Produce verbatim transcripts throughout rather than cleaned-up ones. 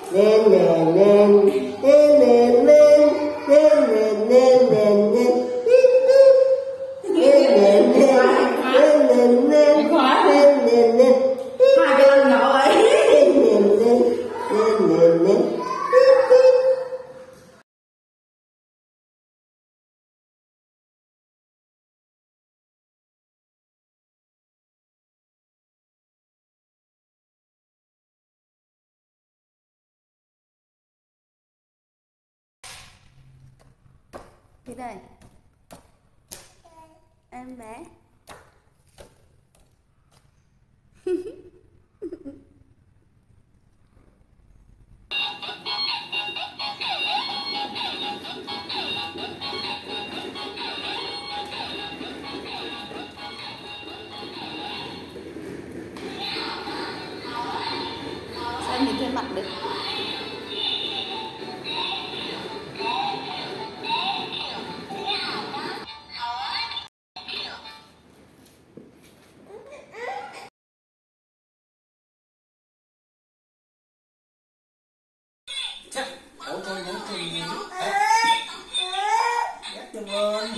Đi đây. Em bé. Sao em nhìn thấy mặt được? Ủa con muốn gì gì? Dắt chân lên.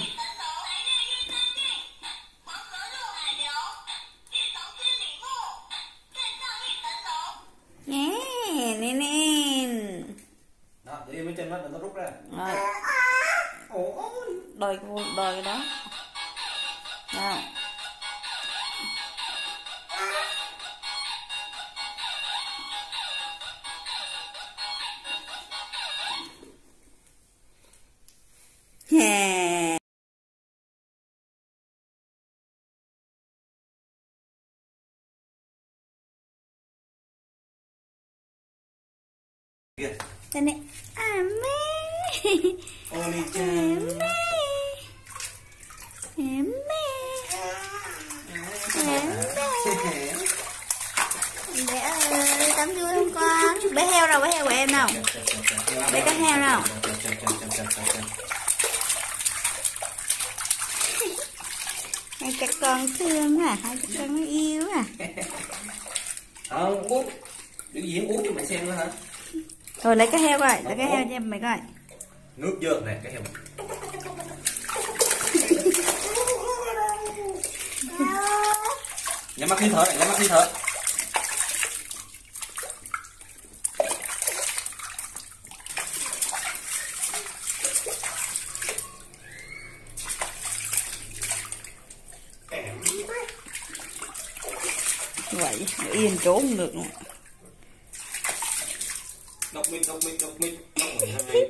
Nè, nè nè. Đó, để im ở trên đó, đừng có rút ra. Rồi. Ôi. Đòi đòi cái đó. Nào. Yeah. Kìa. Đây này. À mẹ. Ôi đi chân. Mẹ. Mẹ. Mẹ. Bé ơi, tắm vui không con? Bé heo đâu, bé heo của em nào? Bé có heo nào? Hai cha con thương à, hai cha con nó yêu à. Không, uống. Biểu diễn uống cho mày xem nữa hả? Rồi lấy cái heo coi, lấy cái heo cho mày coi. Nước dơ nè, cái heo. Nhắm mắt hít thở này, nhắm mắt hít thở. Vậy, yên chỗ không được luôn. Đọc mít, đọc mít, đọc mít. Hai,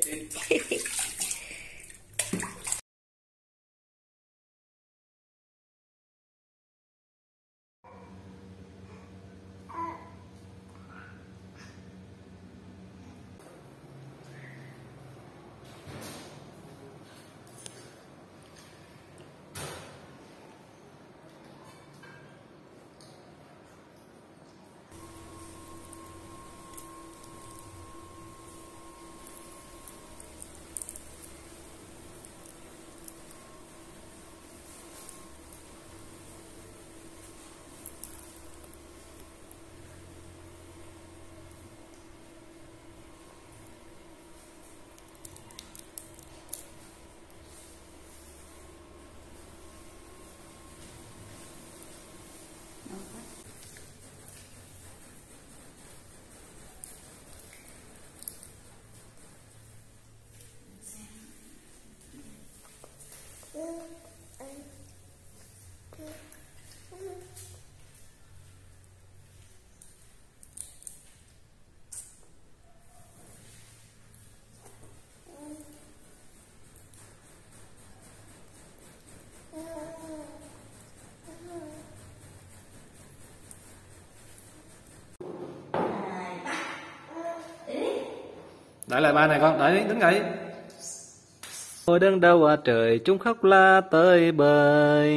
đợi lại ba này con, đợi đứng dậy. Ngồi đơn đâu à trời, chúng khóc la tới bời.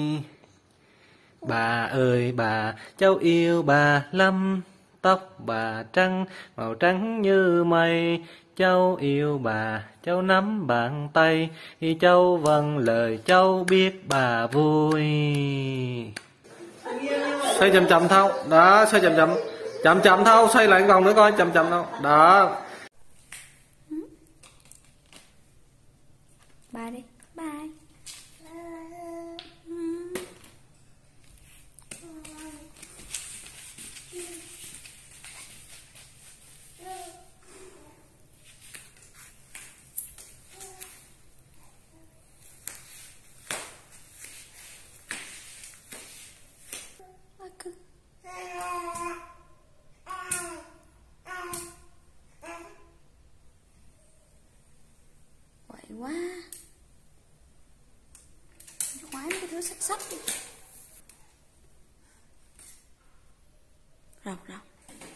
Bà ơi bà, cháu yêu bà lắm. Tóc bà trắng, màu trắng như mây. Cháu yêu bà, cháu nắm bàn tay. Thì cháu vâng lời cháu biết bà vui. Xoay chậm chậm thao, đó, xoay chậm chậm. Chậm chậm thôi, xoay lại vòng nữa coi, chậm chậm đâu. Đó. Bye đi. Bye. Quậy quá. Khoái mấy cái thứ sắc sắc đi. Rọc rọc.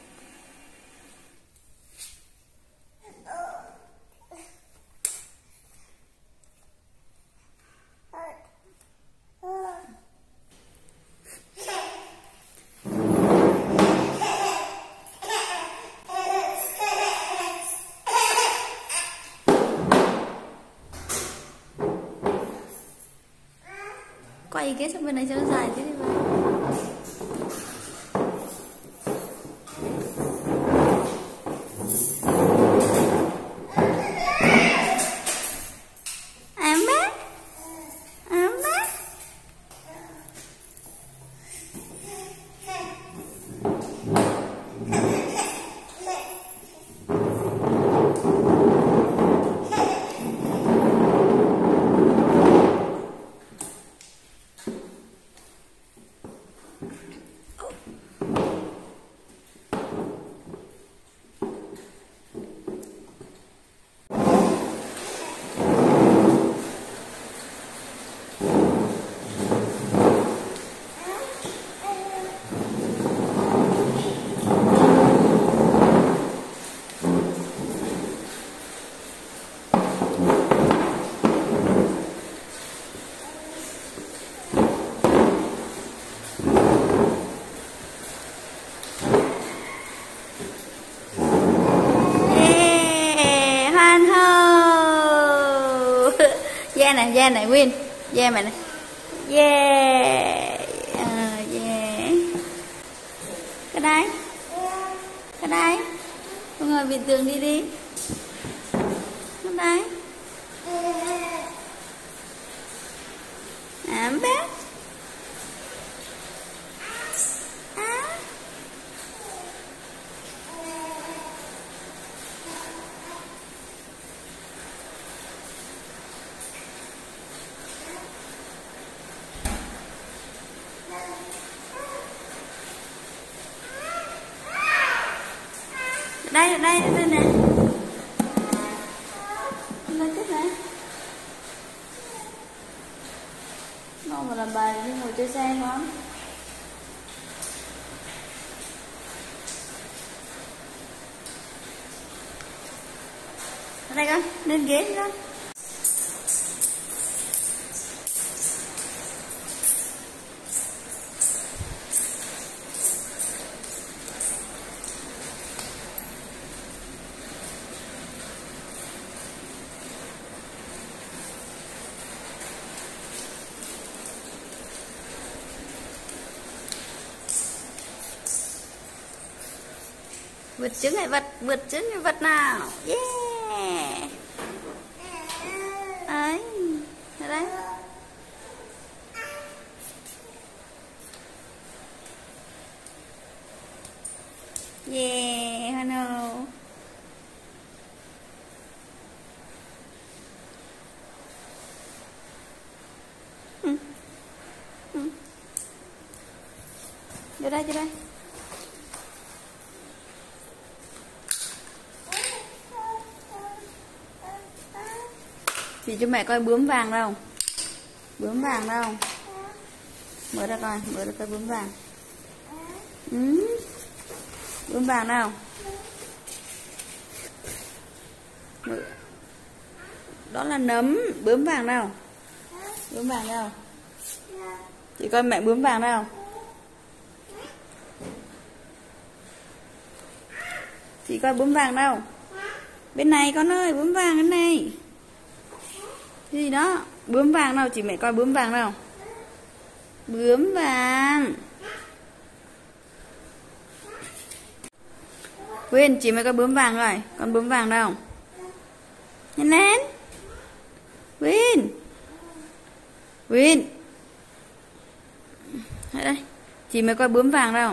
Quay cái sang bên này cho nó dài chứ đi vào. Ám bác. Ám bác. Da này, da này Win, da mày này, yeah, uh, yeah, cái đấy, cái đấy, con ngồi bên tường đi đi, cái đấy, à bé, à. Đây, đây, đây nè. Lên tiếp nè. Ngon mà làm bài đi ngồi chơi xe không? Ở đây con, lên ghế đi con. Vượt trứng hay vật, vượt trứng hay vật nào. Yeah. Đấy. Ở đây. Yeah, hello. Ừ. Ừ. Vô đây, vô đây. Chỉ cho mẹ coi bướm vàng đâu. Bướm vàng đâu. Mở ra coi, mở ra coi bướm vàng. Ừ. Bướm vàng đâu. Đó là nấm. Bướm vàng đâu. Bướm vàng đâu. Chị coi mẹ bướm vàng đâu. Chị coi bướm vàng đâu. Bên này con ơi, bướm vàng bên này. Gì đó, bướm vàng đâu, chị mẹ coi bướm vàng đâu. Bướm vàng. Quyên, chị mới có bướm vàng rồi. Con bướm vàng đâu? Nhanh lên. Quyên. Quyên. Đây đây. Chị mới có bướm vàng đâu.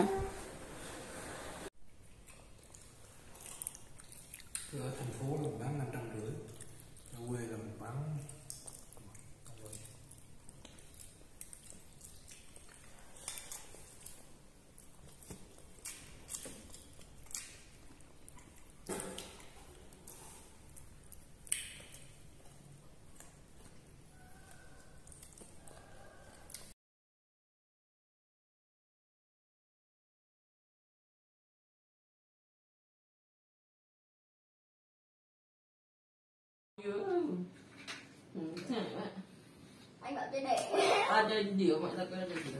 Ở thành phố là mình bán năm trăm rưỡi, ở quê là mình bán Ừ, thế này vậy. Anh bảo tôi để. À đây điều mọi ra cái đây gì đâu.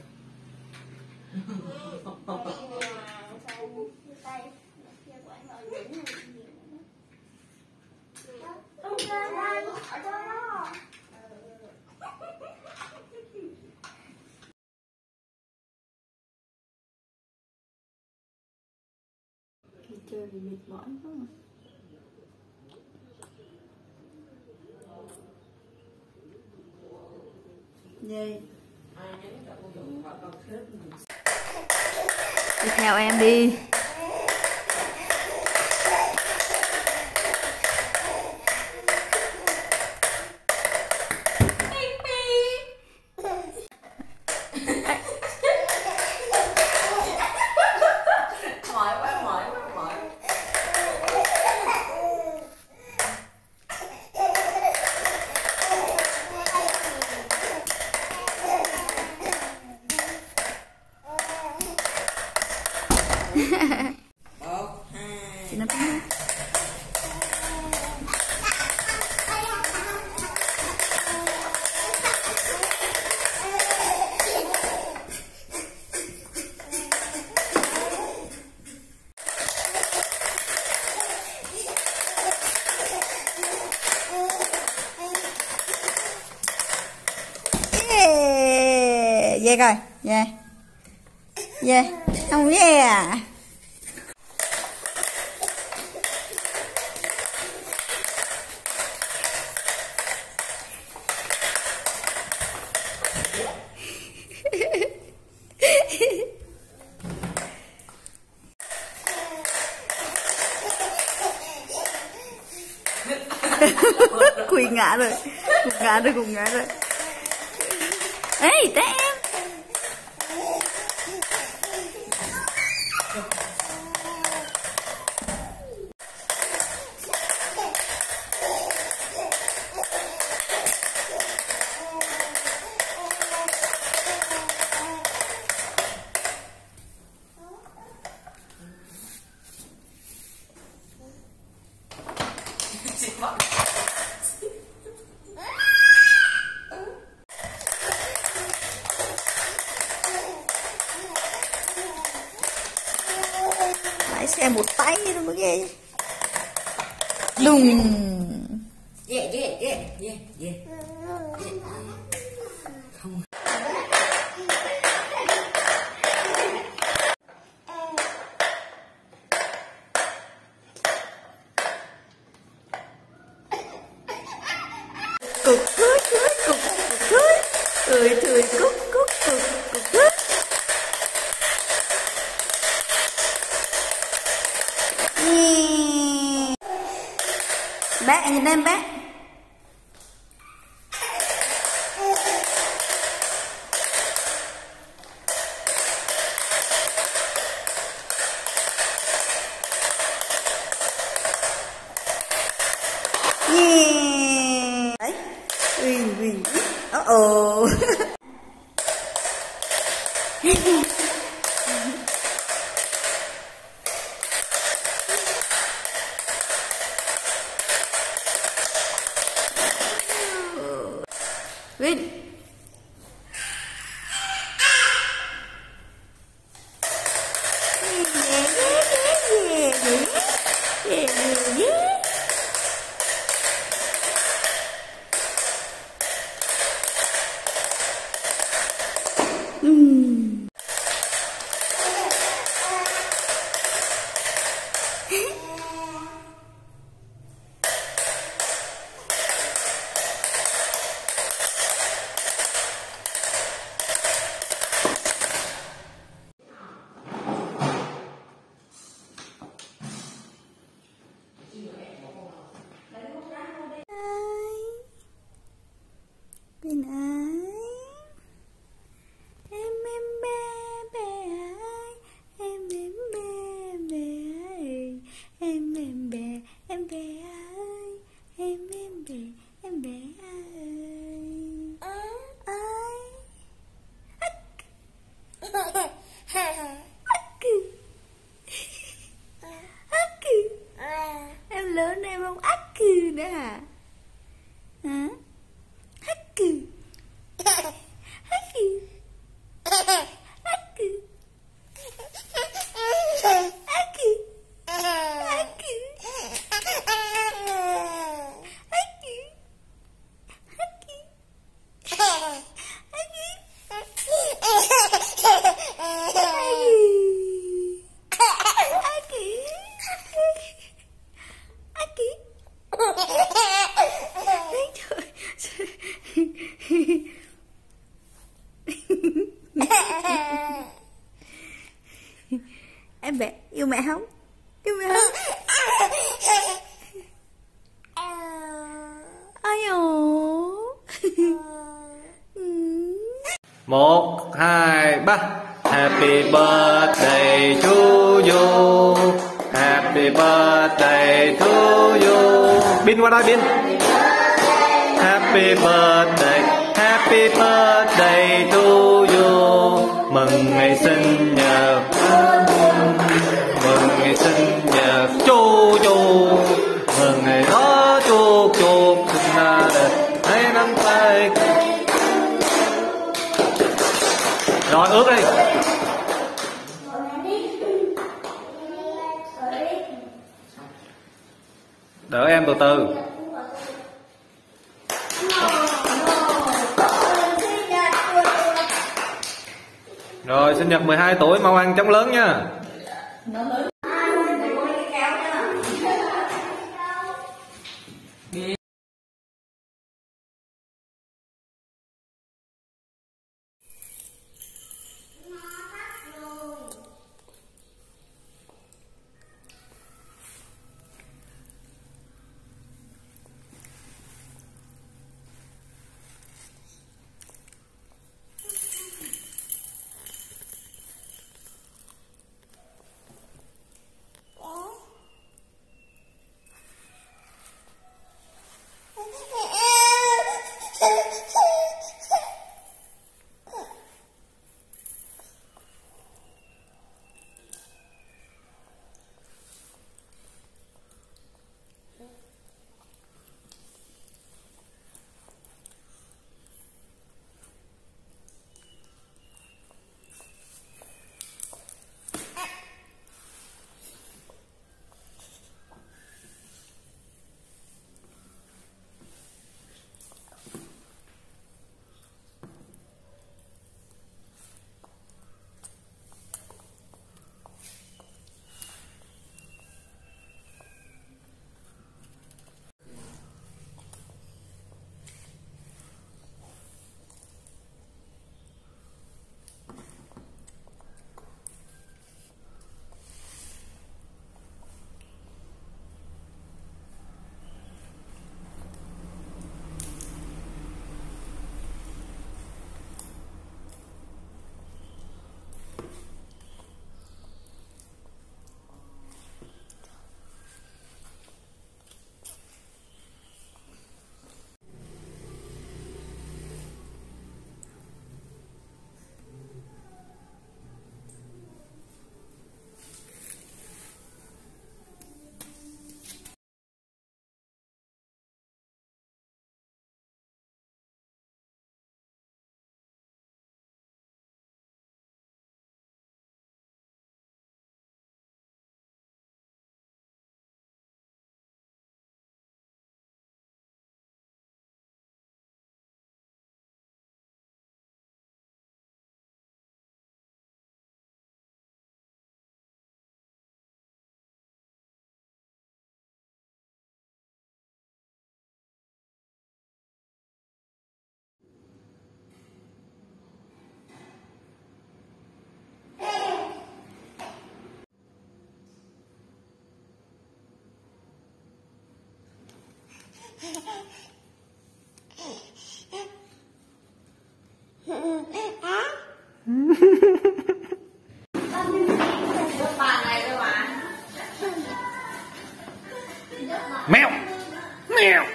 Tay kia của anh bảo dính này nhiều nữa. Không ra đây, ở đó. Khi chơi thì mệt mỏi quá. Gì? Đi theo em đi. Mỏi quá, mỏi quá, mỏi. Một, hai. Chị nói đúng. Yeah, yeah rồi, yeah, yeah, không yeah. Quỳ ngã rồi, cùng ngã rồi, cùng ngã rồi. Ê, té em. Lái xe một tay nó mới ghê. Đùng. Yeah, yeah, yeah, yeah, yeah. Không. Cục cưới cưới cục cục cưới. Cười cười cúc cúc cục cục cưới. Bác nhìn em bác. Yeah. Đấy. Ui ui. Uh oh. Win. Mm. lớn em không ác cừ nữa hả? Hả? Hắc cừ. Hắc cừ. Hắc cừ. Hắc cừ. Hắc cừ. Em bé yêu mẹ không? Yêu mẹ không? Ai ồ. Một, hai, ba. Happy birthday to you. Happy birthday to you. Bin qua đây Bin. Happy birthday, happy birthday to you. Mừng ngày sinh nhật, mừng ngày sinh nhật chu chu. Mừng ngày đó chúc chúc sinh ra đời hay nắm tay. Rồi ướt đi. Đỡ em từ từ. Rồi sinh nhật mười hai tuổi mau ăn trống lớn nha. Mèo mèo.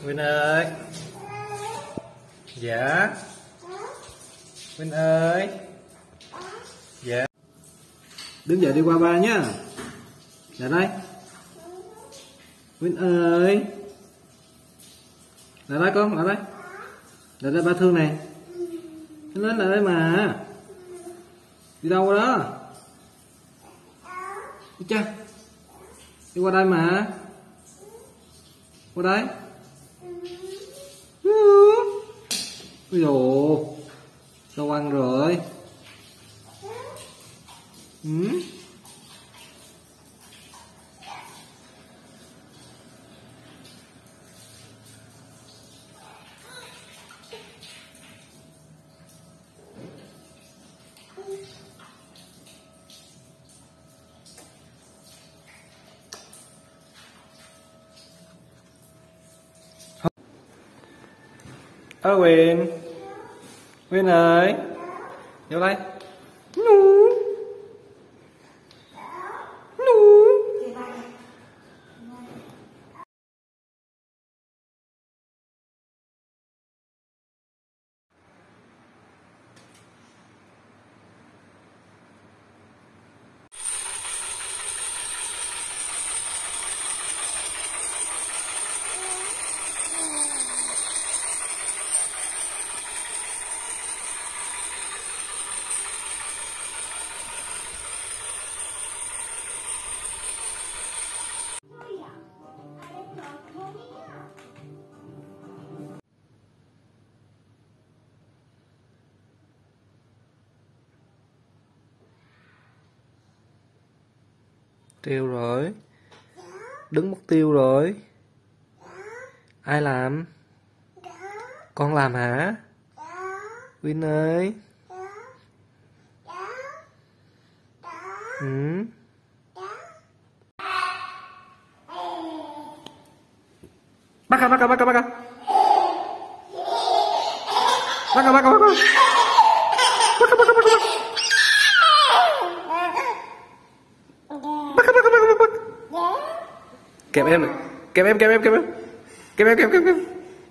Win ơi. Dạ. Win ơi. Dạ. Đứng dậy đi qua ba nhá. Lại đây. Win ơi. Lại đây con, lại đây. Lại đây ba thương này. Nó lên lại đây mà. Đi đâu đó? Đi cha. Đi qua đây mà. Qua đây. Ôi dồi, sao ăn rồi? Ừ? Ơ Quyền. Quyền ơi. Vô đây. Nú. Nú. Tiêu rồi. Đứng mất tiêu rồi. Ai làm? Con làm hả? Win ơi. Ừ. Bắt ra, bắt ra, bắt ra, bắt ra. Bắt ra, bắt ra, bắt ra. Bắt ra, bắt ra, bắt ra. Kẹp em này, kẹp em, kẹp em, kẹp em, kẹp em, kẹp em, kẹp em.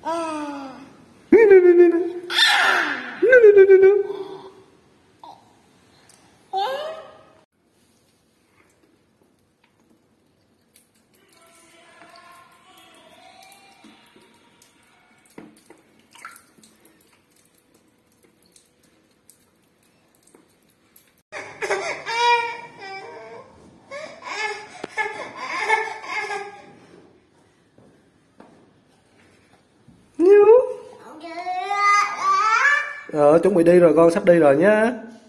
Ờ, chuẩn bị đi rồi con, sắp đi rồi nhá.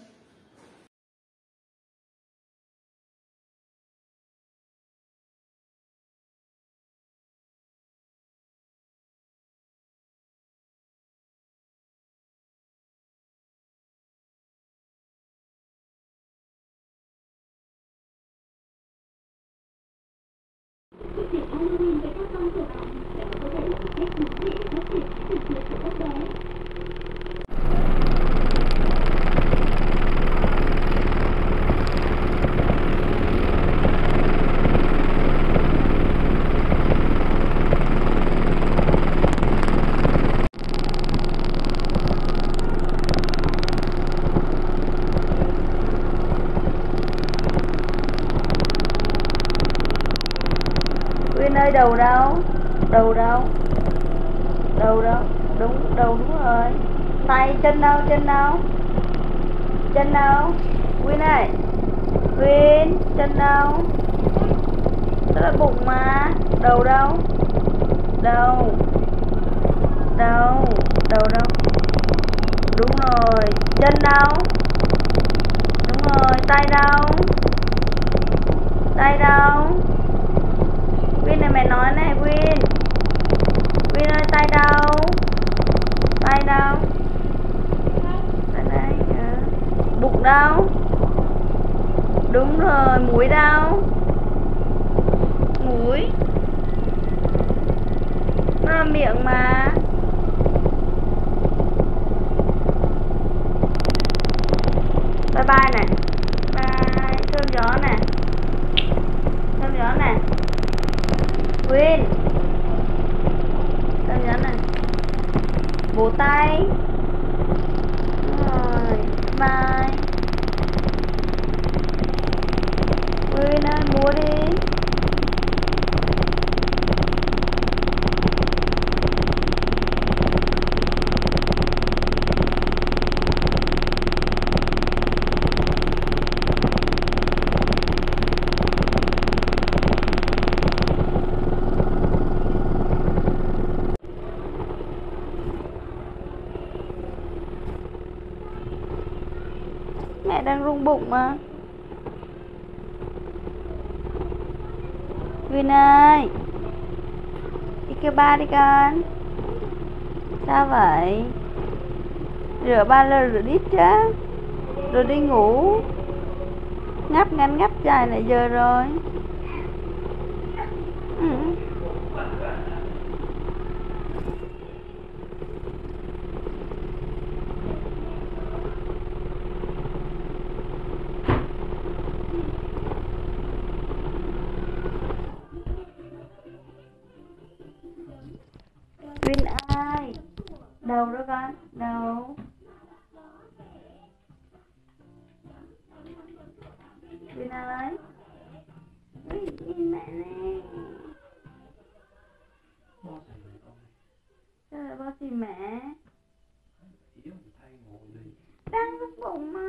Quyên ơi, đầu đâu? Đầu đâu? Đầu đâu? Đúng, đầu đúng rồi. Tay, chân đâu? Chân đâu? Chân đâu? Quyên ơi. Quyên, chân đâu? Đó là bụng mà. Đầu đâu? Đầu. Đầu. Đầu đâu? Đúng rồi. Chân đâu? Đúng rồi. Tay đâu? Tay đâu? Quyên này, mẹ nói này Quyên. Quyên ơi, tay đâu? Tay đâu? Tay đây à. Bụng đâu? Đúng rồi. Mũi đâu? Mũi. Nó là miệng mà. Bye bye này. Bye. Thơm gió này. Thơm gió này. Quyên. Thơm bố đi. Mẹ đang rung bụng mà. Vin ơi, đi kêu ba đi con. Sao vậy? Rửa ba lơ rửa đít chứ. Rồi đi ngủ. Ngáp ngắn ngáp dài nãy giờ rồi. Ừ. Vin ơi, đầu đó con, đầu. Vin ơi, nhìn mẹ nè. Sao lại bao xì mẹ? Đang rung bụng mà.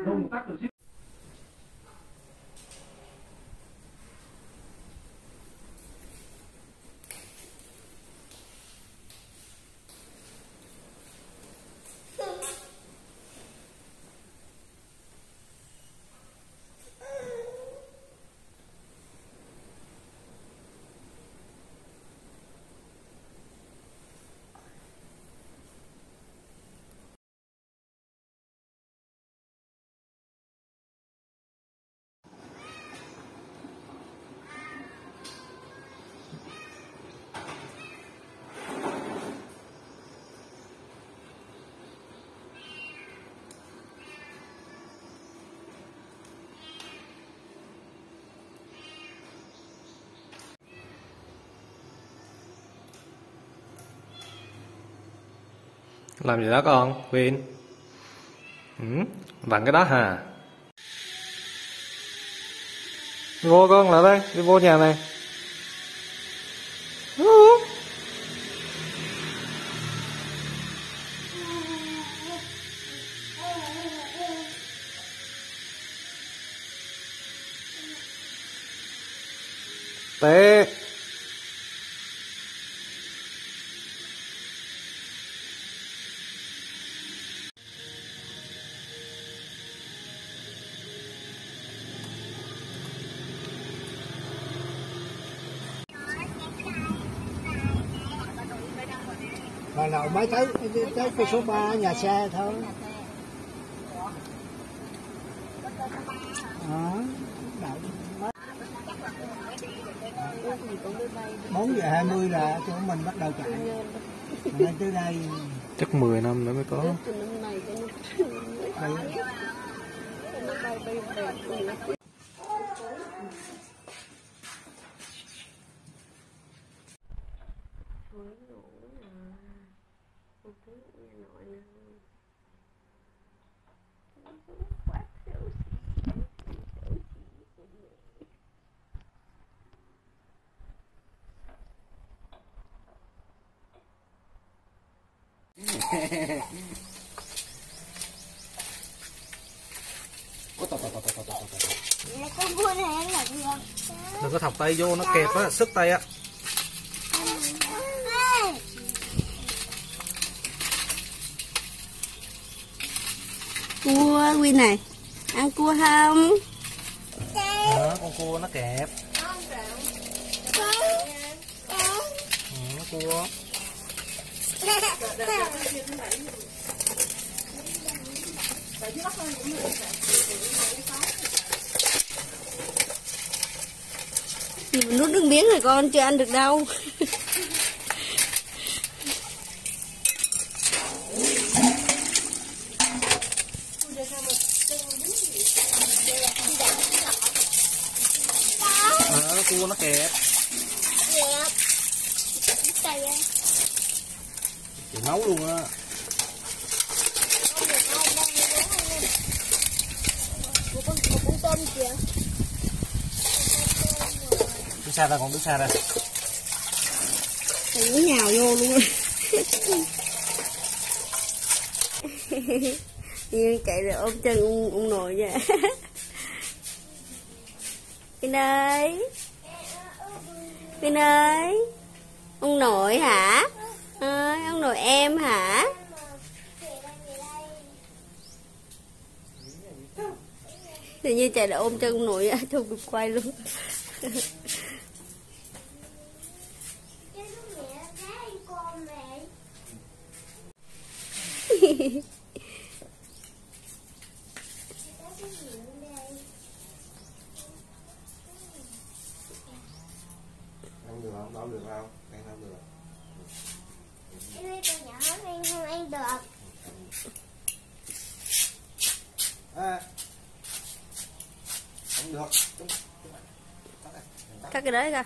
Làm gì đó con, Vin? Ừ, vặn cái đó hả? Vô con lại đây, đi vô nhà này. Té. Hồi đầu mới tới tới cái số ba nhà xe thôi. Đó, bốn giờ hai mươi là tụi mình bắt đầu chạy. Nên tới đây Chắc mười năm nữa mới có. Là con vua này là gì không? Đừng có thọc tay vô, nó kẹp á, sức tay á. Cua Win này, ăn cua không? Đó, con cua nó kẹp. Ừ, cua. Nuốt nước miếng rồi con, chưa ăn được đâu. Đó, cua nó kẹp. Chị nấu luôn á. Một con tôm kìa. xa ra, con đứng xa ra. Đừng có nhào vô luôn. Như chạy rồi ôm chân ông, ông nội vậy. Vinh ơi, Vinh ơi, ông nội hả? À, ông nội em hả? Tự nhiên chạy lại ôm chân ông nội vậy, không kịp quay luôn. Ăn được không? Đâu được không? Ăn không được. Em con nhỏ hơn em không ăn được. À. Không được. Cắt cái đấy ra.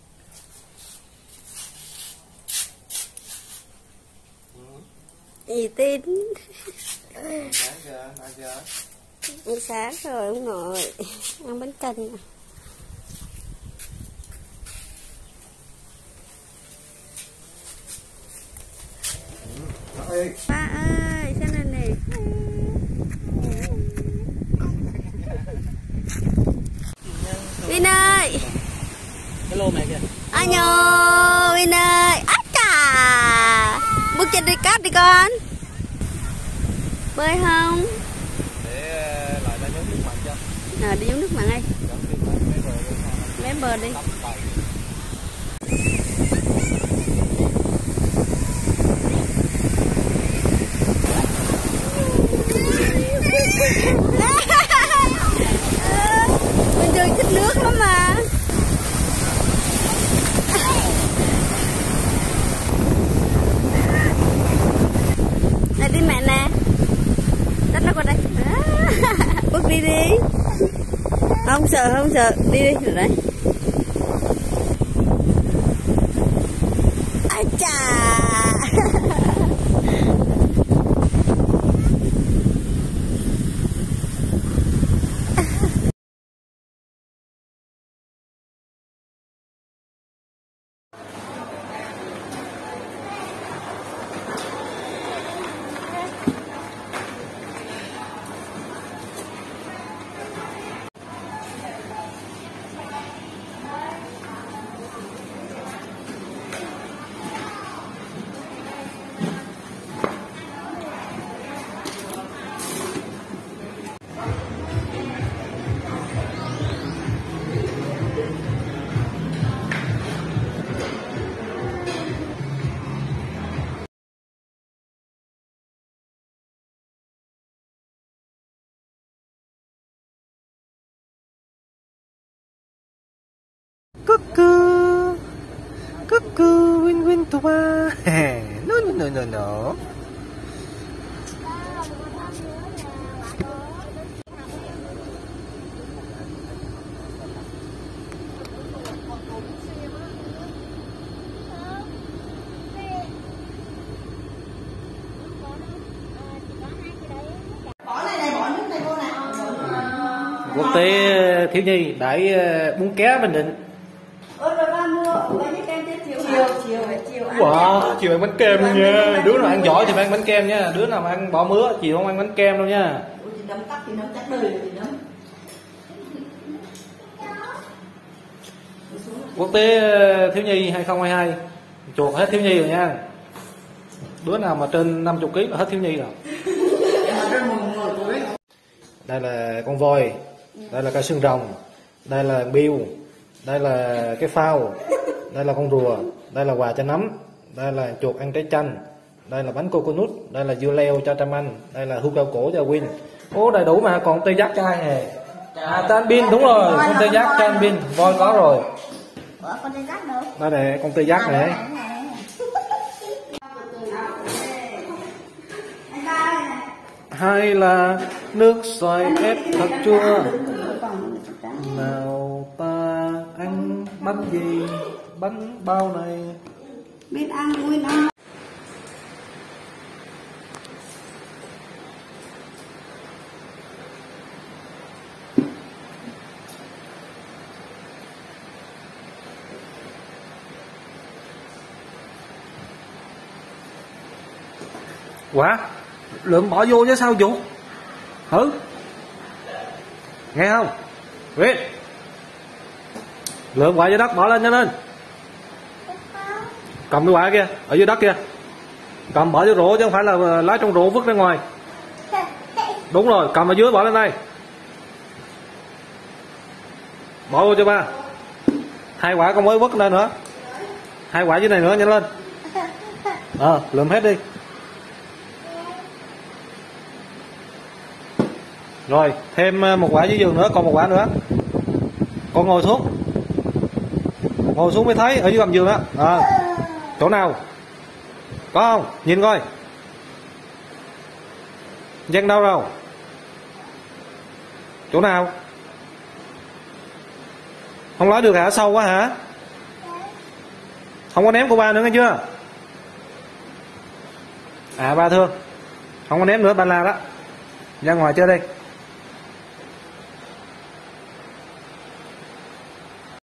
Gì tin. Sáng chưa? Ăn chưa? Ăn sáng rồi ông nội. Ăn bánh canh nè. Ba ơi, xem này này. Vin ơi. Cái lô mẹ kìa. Anyo, Vin ơi. Át cả. Bước chân đi cát đi con. Bơi không? Để lại ra nhóm nước mặn cho. À, đi giống nước mặn đi. Mé bờ đi. Bình thường thích nước lắm mà. Này đi mẹ nè. Đất nó qua đây. Bước đi đi. Không sợ, không sợ. Đi đi, rồi đấy. Ai chà. Cuckoo, cuckoo, win win to ba. No no no no no. Quốc tế thiếu nhi đẩy bún ké Bình Định. Ôi rồi ba mua bao nhiêu kem tới chiều chiều chiều chiều ăn. Wow, chiều ăn bánh kem luôn nha. Đứa nào ăn giỏi thì ăn bánh kem nha. Đứa nào mà ăn bỏ mứa chiều không ăn bánh kem đâu nha. Ôi chị nấm tắt thì nấm chắc đời rồi chị nấm. Quốc tế thiếu nhi hai không hai hai chuột hết thiếu nhi rồi nha. Đứa nào mà trên năm mươi ký là hết thiếu nhi rồi. Đây là con voi, đây là cây xương rồng, đây là biêu, đây là cái phao, đây là con rùa, đây là quà cho nấm, đây là chuột ăn trái chanh, đây là bánh coconut, đây là dưa leo cho Trâm Anh, đây là hươu cao cổ cho Win. Ô đầy đủ mà, còn tê giác cho ai nè. À cho anh Bin, đúng rồi, con tê giác cho anh Bin, voi có rồi. Ủa con tê giác đâu? Đây nè, con tê giác này. Hay là nước xoài ép thật chua. Nào ta ăn bánh gì? Bánh bao này. Biết ăn Win ăn. Quả lượm bỏ vô chứ sao vô. Hử, nghe không Việt? Lượm quả dưới đất bỏ lên cho nên. Cầm cái quả kia ở dưới đất kia, cầm bỏ vô rổ chứ không phải là lấy trong rổ vứt ra ngoài. Đúng rồi, cầm ở dưới bỏ lên đây, bỏ vô cho ba. Hai quả con mới vứt lên nữa, hai quả dưới này nữa, nhanh lên. Ờ à, lượm hết đi. Rồi thêm một quả dưới giường nữa, còn một quả nữa. Con ngồi xuống, ngồi xuống mới thấy ở dưới gầm giường đó. À, chỗ nào có không, nhìn coi. Giang đâu đâu, chỗ nào không nói được hả? Sâu quá hả? Không có ném của ba nữa nghe chưa? À ba thương, không có ném nữa, ba la đó. Ra ngoài chơi đi.